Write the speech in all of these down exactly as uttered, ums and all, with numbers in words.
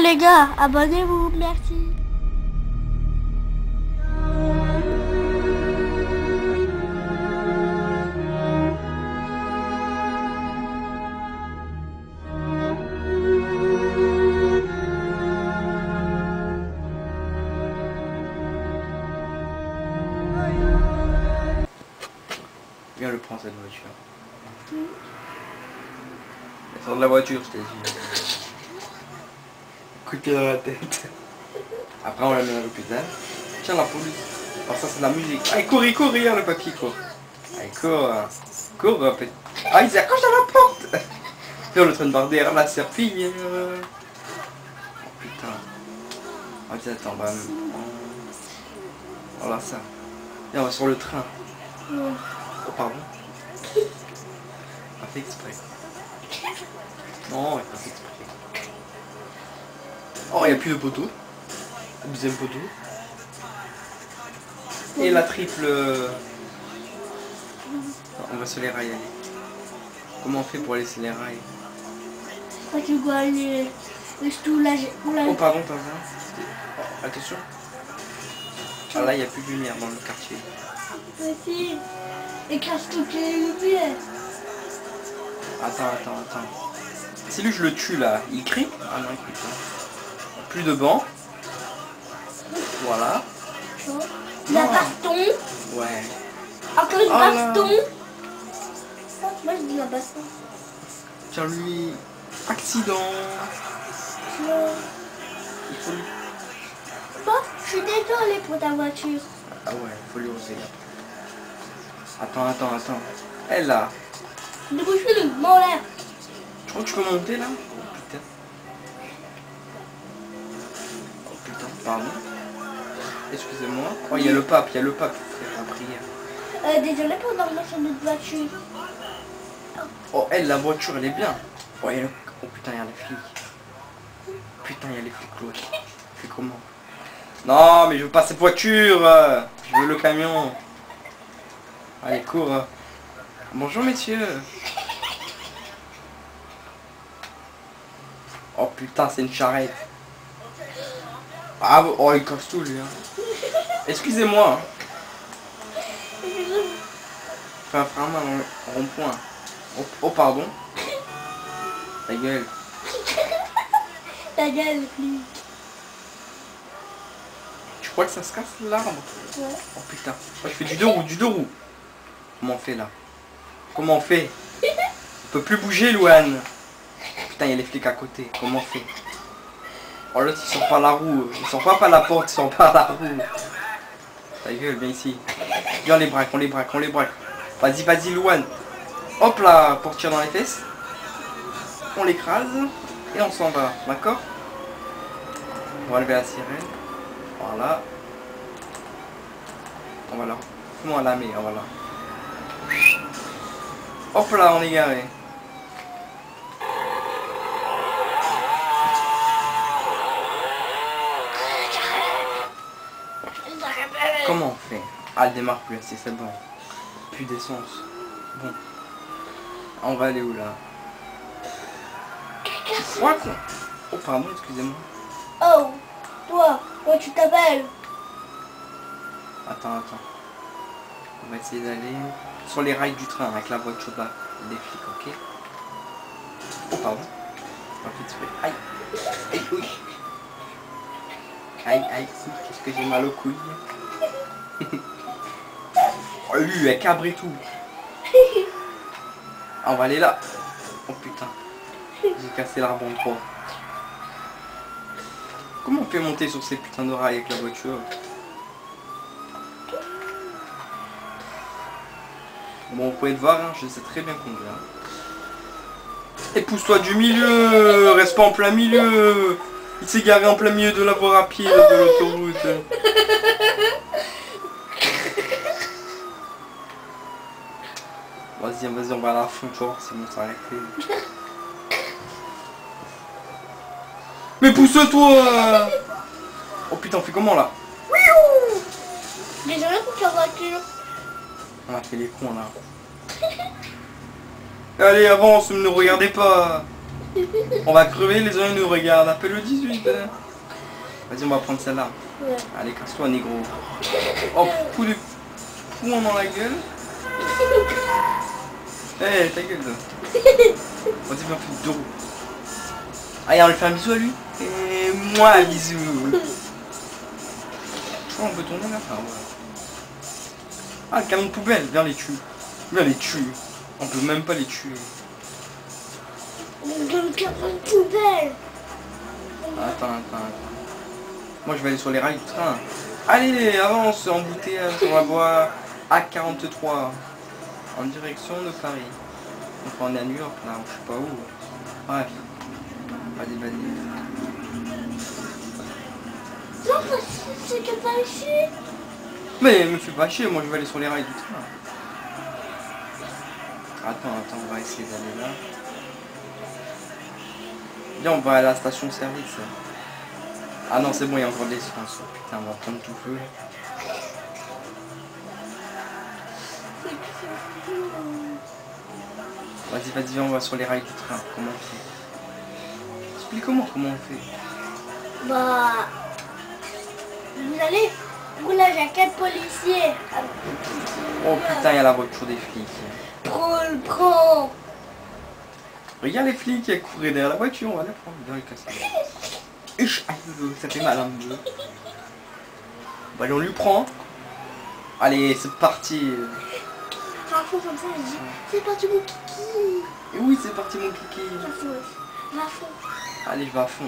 les gars, abonnez-vous, merci. Viens le prendre cette voiture. Sors de la voiture, je t'ai dit. Coup de pied dans la tête. Après on la met à l'hôpital. Tiens la police. Alors ça c'est de la musique. Allez cours, il court, regarde le papy court. Allez cours. Cours petit. Ah il s'accroche à la porte. Faire le train de barrière, la serpillière. Oh putain. Ah putain attends, bah. Voilà ça. Et on va sur le train. Oh pardon. Pas fait exprès. Non, il pas fait exprès. Oh, il n'y a plus de poteau. Deuxième poteau. Et la triple... On va sur les rails aller. Comment on fait pour aller sur les rails? Quand tu dois aller... tout là, oh pardon, pardon. Oh, attention. Ah là, il n'y a plus de lumière dans le quartier. Vas-y. Écrase toutes les lumières. Attends, attends, attends. Si lui je le tue là, il crie? Ah non, il crie pas. Plus de banc. Voilà. La baston. Ouais. Encore une oh baston. Là. Moi je dis la baston. Tiens lui. Accident. Il faut lui... Bon, je suis désolée pour ta voiture. Ah ouais, il faut lui oser. Attends, attends, attends. Elle là. Débouche-le, mon l'air. Tu crois que tu peux monter là? Oh putain. Oh putain, pardon. Excusez-moi. Oh, il y a le pape, il y a le pape qui fait la prière. Euh, désolé pour dormir sur notre voiture. Oh, elle, la voiture, elle est bien. Oh, il y a le... oh putain, il y a les flics. Putain, il y a les flics, l'autre. Fais comment? Non, mais je veux pas cette voiture. Je veux le camion. Allez, cours. Bonjour, messieurs. Oh putain, c'est une charrette. Ah, oh, il casse tout, lui. Hein. Excusez-moi. Fais un frein en rond-point. Oh, oh, pardon. Ta gueule. Ta gueule, flic. Tu crois que ça se casse l'arbre? Ouais. Oh putain. Oh, je fais du deux roues, du deux roues. Comment on fait là? Comment on fait? On peut plus bouger, Louane. Putain, il y a les flics à côté. Comment on fait? Oh l'autre il sort par la roue. Il sort pas par la porte, il sort par la roue. Ta gueule, viens ici. Viens, on les braque, on les braque, on les braque. Vas-y, vas-y, Louane. Hop là, pour tirer dans les fesses. On l'écrase. Et on s'en va, d'accord? On va lever la sirène. Voilà. On va là. Comment la met? Voilà. Hop là, on est garé. Comment on fait? Ah, elle démarre plus assez, c'est bon. Plus d'essence. Bon. On va aller où là? What? Oh pardon, excusez-moi. Oh, toi, comment tu t'appelles? Attends, attends. On va essayer d'aller sur les rails du train avec la voiture là. Des flics, ok? Oh pardon. Pas fait exprès. Aïe. Aïe, oui. Aïe, aïe, qu'est-ce que j'ai mal aux couilles. Oh lui, elle cabre et tout. Ah, on va aller là. Oh putain. J'ai cassé l'arbre en trois. Comment on peut monter sur ces putains de rails avec la voiture? Bon, vous pouvez le voir, hein, je sais très bien combien. Et pousse-toi du milieu, reste pas en plein milieu. Il s'est garé en plein milieu de la voie rapide de l'autoroute. Vas-y, vas-y, on va à la fond, tu vois, c'est bon, ça arrête. Mais pousse-toi! Oh putain, on fait comment là? Désolé pour ta voiture. On a fait les cons là. Allez, avance, ne regardez pas. On va crever, les uns ils nous regardent. Appelle le dix-huit. hein. Vas-y, on va prendre celle-là. Ouais. Allez, casse-toi, négro. Oh, coup de poing dans la gueule. Eh, hey, ta gueule. Vas-y, viens, on fait deux roues. Allez, on lui fait un bisou à lui. Et moi, un bisou. Je crois qu'on peut tourner là. Ah, ouais. Ah, le camion de poubelle, viens les tuer. Viens les tuer. On peut même pas les tuer. On donne camion de poubelle. Attends, attends, attends. Moi, je vais aller sur les rails du train. Allez, avance, embouteillage sur la voie A quarante-trois. En direction de Paris. Enfin, on est à New York, là, je sais pas où. Bref. Vas-y, vas-y. Non, c'est que pas ici. Mais me fais pas chier, moi je vais aller sur les rails du train. Attends, attends, on va essayer d'aller là. Viens, on va à la station service. Ah non, c'est bon, il y a encore de l'essence. Putain, on va prendre tout feu. Vas-y, vas-y, viens, on va sur les rails du train. Comment on fait? Explique-moi comment on fait. Bah, vous allez, vous là, j'ai quatre policiers. Oh putain, il y a la voiture des flics. Prends, prends. Regarde les flics qui couraient derrière la voiture, on va la prendre. Viens, les casser. Uch, aïe, ça fait mal un peu. Bah, allez, on lui prend. Allez, c'est parti. À fond comme ça, je dis, c'est parti mon kiki. Et oui, c'est parti mon kiki. À fond, à fond. Allez, je vais à fond.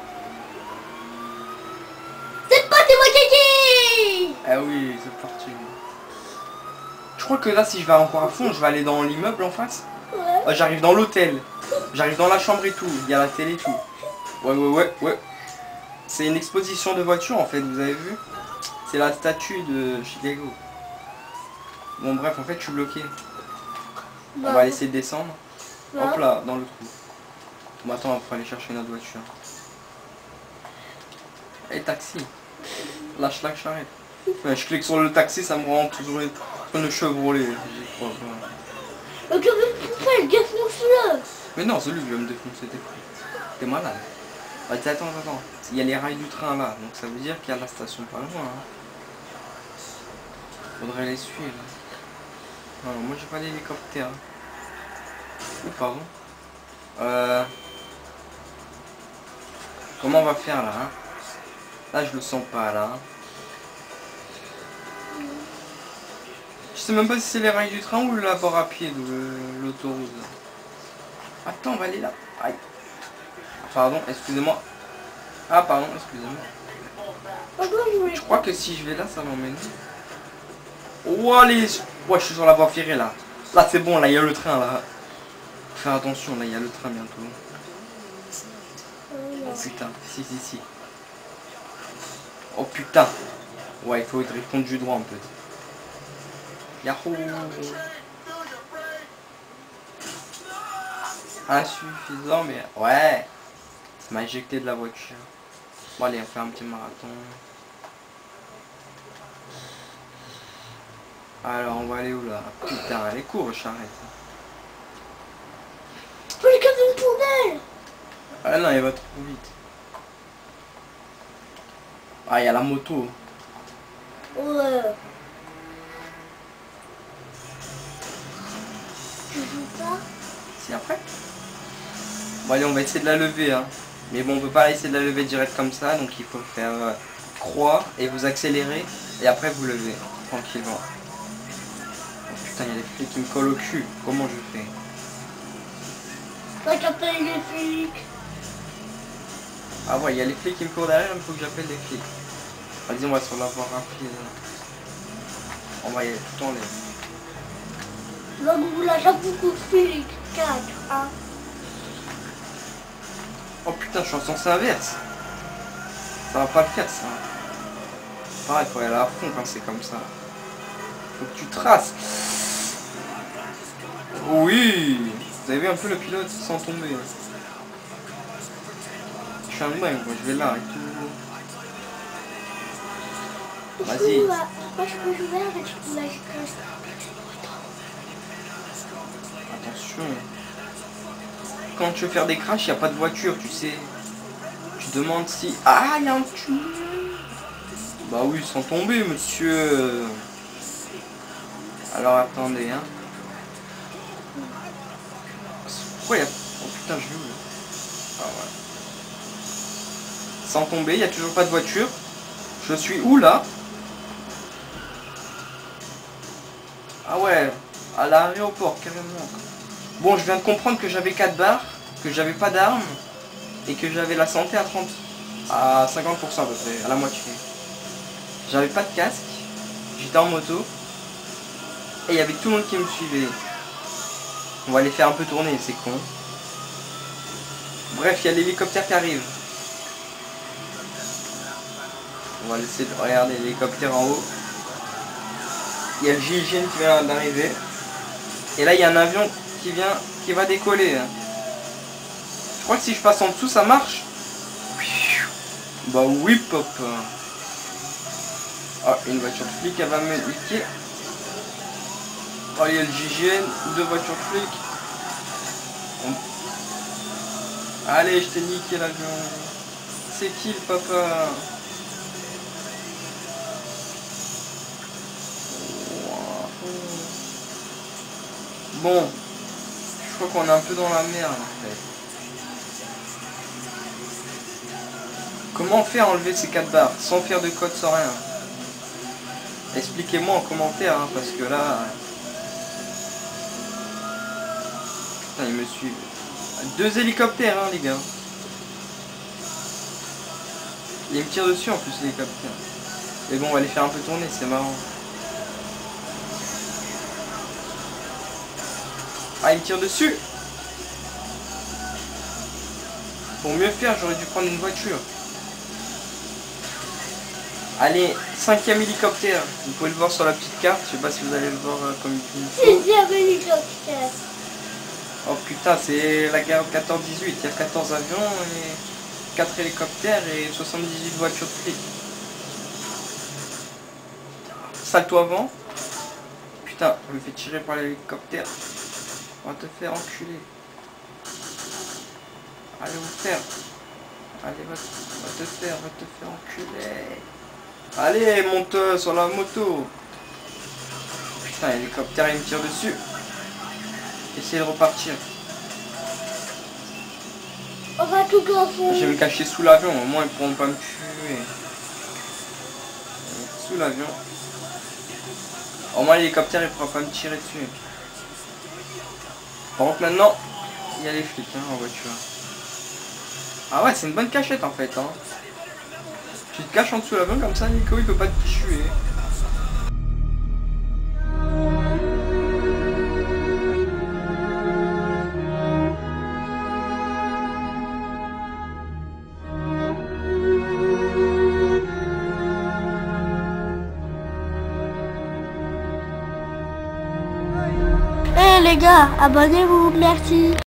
C'est parti mon kiki. Ah oui, c'est parti. Je crois que là, si je vais encore à fond, je vais aller dans l'immeuble en face. Ouais. Euh, J'arrive dans l'hôtel. J'arrive dans la chambre et tout. Il y a la télé et tout. Ouais, ouais, ouais, ouais. C'est une exposition de voitures en fait, vous avez vu? C'est la statue de Chicago. Bon, bref, en fait, je suis bloqué. On Bah, va essayer de descendre. bah. Hop là, dans le trou. Bon, attends, on va aller chercher notre voiture. Et taxi. Lâche la charrette. Ouais, je clique sur le taxi, ça me rend toujours le Chevrolet. J'y crois pas. Le camion de poubelle, défonce-le. Mais non, c'est lui qui va me défoncer, t'es fou. T'es malade. Bah, attends, attends. Il y a les rails du train là, donc ça veut dire qu'il y a la station pas loin. Hein. Faudrait les suivre. Non, moi j'ai pas d'hélicoptère. Oh, pardon. Euh... Comment on va faire là hein? Là je le sens pas là. Je sais même pas si c'est les rails du train ou le bord à pied de l'autoroute. Attends, on va aller là. Aïe. Pardon, excusez-moi. Ah pardon, excusez-moi. Je crois que si je vais là, ça m'emmène. Oh allez. Ouais, je suis sur la voie ferrée là. Là c'est bon, là il y a le train là. Faut faire attention, là il y a le train bientôt. Oh putain, si si si. Oh putain. Ouais, il faut répondre du droit un peu. Yahoo. Insuffisant mais... Ouais. Ça m'a éjecté de la voiture. Bon allez, on fait un petit marathon. Alors on va aller où là? Putain, elle est courte, charrette. Oh, le camion de poubelle. Ah non, il va trop vite. Ah, il y a la moto. Ouais. Tu veux pas? Si après. Bon allez, on va essayer de la lever hein. Mais bon, on peut pas essayer de la lever direct comme ça, donc il faut faire euh, croix et vous accélérez et après vous levez tranquillement. Oh putain, il y a les flics qui me collent au cul. Comment je fais? T'as qu'appelle les flics. Ah ouais, il y a les flics qui me courent derrière, il faut que j'appelle les flics. Vas-y, on va sur la voie rapide. On va y aller tout en l'air. Là, vous là, j'ai beaucoup de flics. quatre, hein. Oh putain, je suis en sens inverse. Ça va pas le faire ça. Pareil, il faut aller à fond quand c'est comme ça. Faut que tu traces. Oui. Vous avez vu un peu le pilote sans tomber. Je suis un dingue, moi je vais là et tout. Vas-y. Moi, je peux jouer avec la Attention. quand tu veux faire des crashs, il n'y a pas de voiture, tu sais. Tu demandes si... Ah, il y a un tunnel. Bah oui, sans tomber, monsieur. Alors, attendez, hein. Pourquoi il y a... Oh putain, je vais où, là? Ah ouais. Sans tomber, il n'y a toujours pas de voiture. Je suis où, là? Ah ouais, à l'aéroport, carrément. Bon, je viens de comprendre que j'avais quatre barres, que j'avais pas d'armes, et que j'avais la santé à trente... à cinquante pour cent à peu près, à la moitié. J'avais pas de casque, j'étais en moto, et il y avait tout le monde qui me suivait. On va les faire un peu tourner, c'est con. Bref, il y a l'hélicoptère qui arrive. On va laisser regarder l'hélicoptère en haut. Il y a le G I G N qui vient d'arriver. Et là, il y a un avion qui vient, qui va décoller. Je crois que si je passe en dessous, ça marche. Bah oui, pop. Ah, une voiture de flic, elle va me niquer. Oh, il y a le G I G N, deux voitures de flic. On... Allez, je t'ai niqué l'avion. C'est qui le papa? Bon, je crois qu'on est un peu dans la merde en fait. Comment faire enlever ces quatre barres sans faire de code, sans rien? Expliquez-moi en commentaire, hein, parce que là... Putain, ils me suivent. Deux hélicoptères, hein, les gars. Ils me tirent dessus en plus, l'hélicoptère. Mais bon, on va les faire un peu tourner, c'est marrant. Ah, il me tire dessus. Pour mieux faire, j'aurais dû prendre une voiture. Allez, cinquième hélicoptère. Vous pouvez le voir sur la petite carte. Je sais pas si vous allez le voir euh, comme il faut. Sixième hélicoptère. Oh putain, c'est la guerre de quatorze dix-huit. Il y a quatorze avions et quatre hélicoptères et soixante-dix-huit voitures de flics. Salto avant. Putain, je me fais tirer par l'hélicoptère. On va te faire enculer. Allez vous faire. Allez va, va te faire, va te faire enculer. Allez monte sur la moto. Putain l'hélicoptère il me tire dessus. Essayez de repartir. On va tout confondre. Je vais me cacher sous l'avion, au moins ils pourront pas me tuer. Sous l'avion. Au moins l'hélicoptère il pourra pas me tirer dessus. Par contre maintenant, il y a les flics hein, en voiture. Ah ouais, c'est une bonne cachette en fait. Hein. Tu te caches en dessous de l'avion comme ça, Nico il peut pas te tuer. Eh hey, les gars, abonnez-vous, merci.